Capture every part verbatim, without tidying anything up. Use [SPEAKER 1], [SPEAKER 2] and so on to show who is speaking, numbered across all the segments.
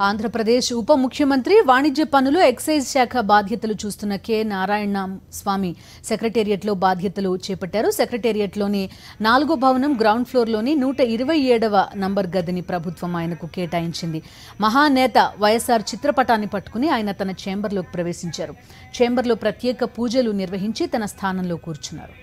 [SPEAKER 1] ఆంధ్రప్రదేశ్ ఉప ముఖ్యమంత్రి వాణిజ్య పన్నులు ఎక్సైజ్ శాఖ బాధ్యతలు చూస్తున్న కె నారాయణ స్వామి సెక్రటేరియట్లో బాధ్యతలు చేపట్టారు. సెక్రటేరియట్లోని నాలుగో భవనం గ్రౌండ్ ఫ్లోర్లోని నూట ఇరవై ఏడవ నంబర్ గదిని ప్రభుత్వం ఆయనకు కేటాయించింది. మహానేత వైఎస్ఆర్ చిత్రపటాన్ని పట్టుకుని ఆయన తన చేంబర్లోకి ప్రవేశించారు. చేంబర్లో ప్రత్యేక పూజలు నిర్వహించి తన స్థానంలో కూర్చున్నారు.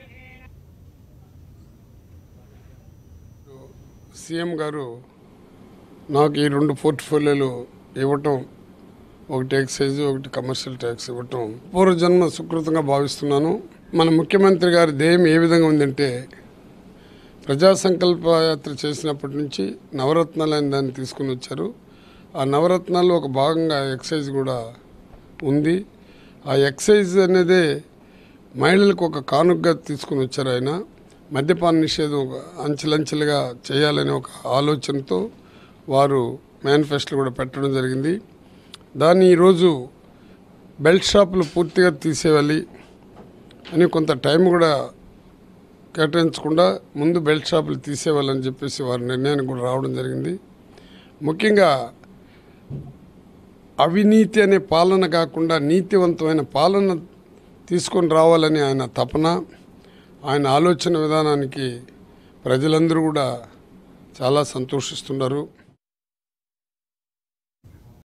[SPEAKER 2] సీఎం గారు నాకు ఈ రెండు పోర్ట్ఫోలియోలు ఇవ్వటం, ఒకటి ఎక్సైజ్ ఒకటి కమర్షియల్ ట్యాక్స్ ఇవ్వటం పూర్వజన్మ సుకృతంగా భావిస్తున్నాను. మన ముఖ్యమంత్రి గారి ధ్యేయం ఏ విధంగా ఉందంటే, ప్రజా సంకల్ప యాత్ర చేసినప్పటి నుంచి నవరత్నాలు అని దాన్ని తీసుకుని వచ్చారు. ఆ నవరత్నాల్లో ఒక భాగంగా ఎక్సైజ్ కూడా ఉంది. ఆ ఎక్సైజ్ అనేదే మహిళలకు ఒక కానుకగా తీసుకుని వచ్చారు. ఆయన మద్యపాన నిషేధం అంచెలంచెలుగా చేయాలనే ఒక ఆలోచనతో వారు మేనిఫెస్టో కూడా పెట్టడం జరిగింది. దాన్ని ఈరోజు బెల్ట్ షాపులు పూర్తిగా తీసేయాలి అని కొంత టైం కూడా కేటాయించకుండా ముందు బెల్ట్ షాపులు తీసేయాలని చెప్పేసి వారి నిర్ణయానికి కూడా రావడం జరిగింది. ముఖ్యంగా అవినీతి అనే పాలన కాకుండా నీతివంతమైన పాలన తీసుకొని రావాలని ఆయన తపన, ఆయన ఆలోచన విధానానికి ప్రజలందరూ కూడా చాలా సంతోషిస్తున్నారు.